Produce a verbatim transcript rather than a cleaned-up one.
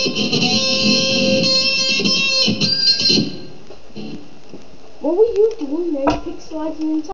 What were you doing there? You pixelizing inside.